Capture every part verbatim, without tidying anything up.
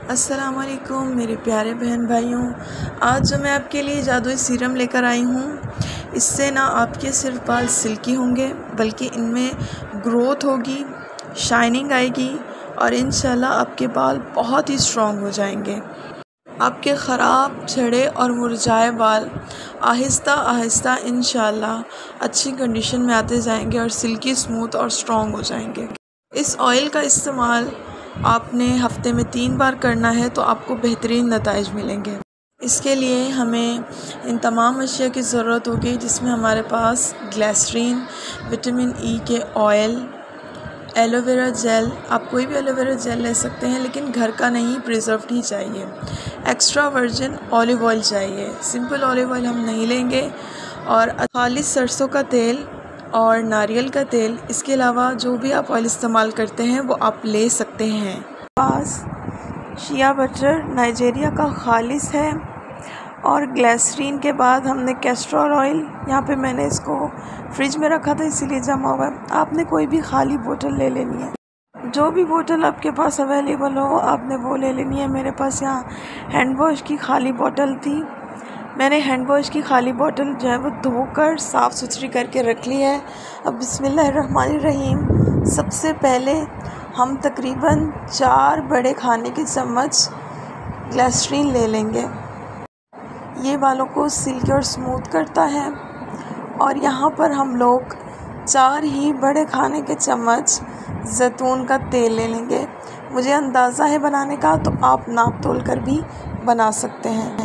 अस्सलाम वालेकुम मेरे प्यारे बहन भाइयों। आज जो मैं आपके लिए जादुई सीरम लेकर आई हूँ, इससे ना आपके सिर्फ बाल सिल्की होंगे बल्कि इनमें ग्रोथ होगी, शाइनिंग आएगी और इंशाल्लाह आपके बाल बहुत ही स्ट्रॉन्ग हो जाएंगे। आपके ख़राब झड़े और मुरझाए बाल आहिस्ता आहिस्ता इंशाल्लाह अच्छी कंडीशन में आते जाएंगे और सिल्की स्मूथ और स्ट्रॉन्ग हो जाएंगे। इस ऑयल का इस्तेमाल आपने हफ्ते में तीन बार करना है तो आपको बेहतरीन नताइज मिलेंगे। इसके लिए हमें इन तमाम अशिया की ज़रूरत होगी, जिसमें हमारे पास ग्लिसरीन, विटामिन ई के ऑयल, एलोवेरा जेल, आप कोई भी एलोवेरा जेल ले सकते हैं लेकिन घर का नहीं, प्रिजर्व्ड ही चाहिए। एक्स्ट्रा वर्जिन ऑलिव ऑयल चाहिए, सिंपल ऑलिव ऑयल हम नहीं लेंगे, और खालिस सरसों का तेल और नारियल का तेल। इसके अलावा जो भी आप ऑयल इस्तेमाल करते हैं वो आप ले सकते हैं। पास शिया बटर नाइजीरिया का खालिस है, और ग्लिसरीन के बाद हमने कैस्टर ऑयल, यहाँ पे मैंने इसको फ्रिज में रखा था इसीलिए जमा हुआ है। आपने कोई भी खाली बोतल ले लेनी है, जो भी बोतल आपके पास अवेलेबल हो आपने वो ले लेनी है। मेरे पास यहाँ हैंड वॉश की खाली बोतल थी, मैंने हैंड वॉश की खाली बोतल जो है वो धोकर साफ़ सुथरी करके रख ली है। अब बिस्मिल्लाहिर्रहमानिर्रहीम, सबसे पहले हम तकरीबन चार बड़े खाने के चम्मच ग्लिसरीन ले लेंगे। ये बालों को सिल्की और स्मूथ करता है। और यहाँ पर हम लोग चार ही बड़े खाने के चम्मच जैतून का तेल ले लेंगे। मुझे अंदाज़ा है बनाने का, तो आप नाप तोल कर भी बना सकते हैं।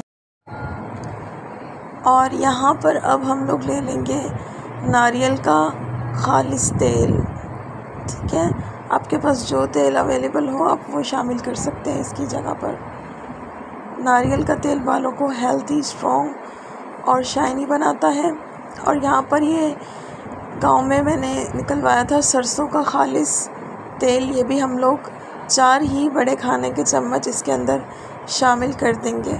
और यहाँ पर अब हम लोग ले लेंगे नारियल का खालिस तेल। ठीक है, आपके पास जो तेल अवेलेबल हो आप वो शामिल कर सकते हैं इसकी जगह पर। नारियल का तेल बालों को हेल्थी, स्ट्रॉन्ग और शाइनी बनाता है। और यहाँ पर ये गांव में मैंने निकलवाया था सरसों का खालिस तेल, ये भी हम लोग चार ही बड़े खाने के चम्मच इसके अंदर शामिल कर देंगे।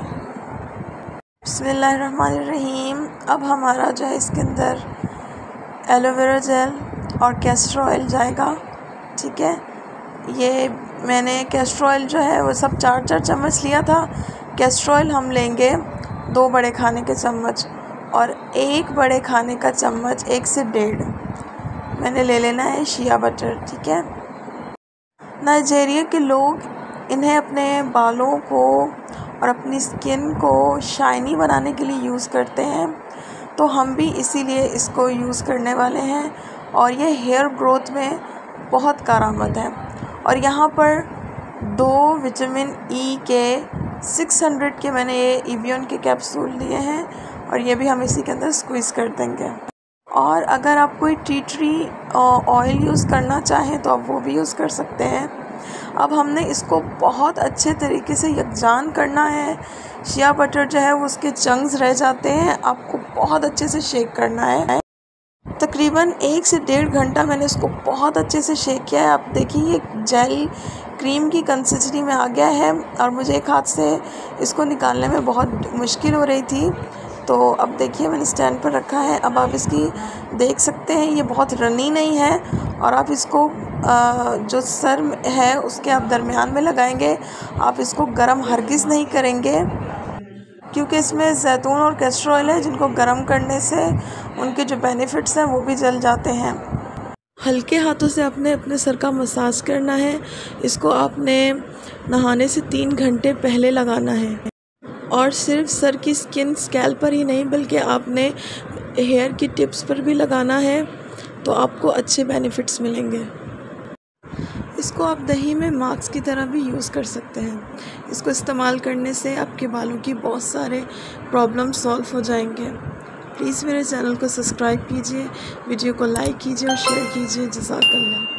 बिस्मिल्लाहिर्रहमानिर्रहीम। अब हमारा जो है इसके अंदर एलोवेरा जेल और कैस्टर ऑयल जाएगा। ठीक है, ये मैंने कैस्टर ऑयल जो है वो सब चार चार चम्मच लिया था। कैस्टर ऑयल हम लेंगे दो बड़े खाने के चम्मच, और एक बड़े खाने का चम्मच, एक से डेढ़ मैंने ले लेना है शिया बटर। ठीक है, नाइजीरिया के लोग इन्हें अपने बालों को और अपनी स्किन को शाइनी बनाने के लिए यूज़ करते हैं, तो हम भी इसीलिए इसको यूज़ करने वाले हैं। और ये हेयर ग्रोथ में बहुत कारआमद है। और यहाँ पर दो विटामिन ई के छह सौ के मैंने ये इवियन के कैप्सूल लिए हैं, और ये भी हम इसी के अंदर स्क्वीज़ कर देंगे। और अगर आप कोई टी ट्री ऑयल यूज़ करना चाहें तो आप वो भी यूज़ कर सकते हैं। अब हमने इसको बहुत अच्छे तरीके से यकजान करना है। शिया बटर जो है वो उसके चंक्स रह जाते हैं, आपको बहुत अच्छे से शेक करना है। तकरीबन एक से डेढ़ घंटा मैंने इसको बहुत अच्छे से शेक किया है। आप देखिए ये जेल क्रीम की कंसिस्टेंसी में आ गया है, और मुझे एक हाथ से इसको निकालने में बहुत मुश्किल हो रही थी। तो अब देखिए मैंने स्टैंड पर रखा है। अब आप इसकी देख सकते हैं ये बहुत रनी नहीं है, और आप इसको आ, जो सर है उसके आप दरमियान में लगाएंगे। आप इसको गरम हरगिज़ नहीं करेंगे, क्योंकि इसमें जैतून और कैस्टर ऑयल है, जिनको गरम करने से उनके जो बेनिफिट्स हैं वो भी जल जाते हैं। हल्के हाथों से आपने अपने सर का मसाज करना है। इसको आपने नहाने से तीन घंटे पहले लगाना है, और सिर्फ सर की स्किन, स्कैल्प पर ही नहीं बल्कि आपने हेयर की टिप्स पर भी लगाना है, तो आपको अच्छे बेनिफिट्स मिलेंगे। इसको आप दही में मास्क की तरह भी यूज़ कर सकते हैं। इसको इस्तेमाल करने से आपके बालों की बहुत सारे प्रॉब्लम सॉल्व हो जाएंगे। प्लीज़ मेरे चैनल को सब्सक्राइब कीजिए, वीडियो को लाइक कीजिए और शेयर कीजिए। जज़ाकल्लाह।